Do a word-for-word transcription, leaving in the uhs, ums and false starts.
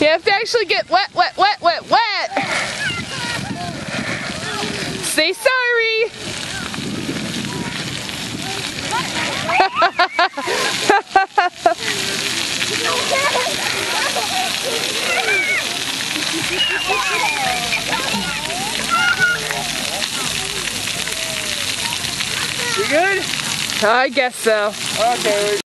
You have to actually get wet, wet, wet, wet, wet. Say sorry. You good? I guess so. Okay.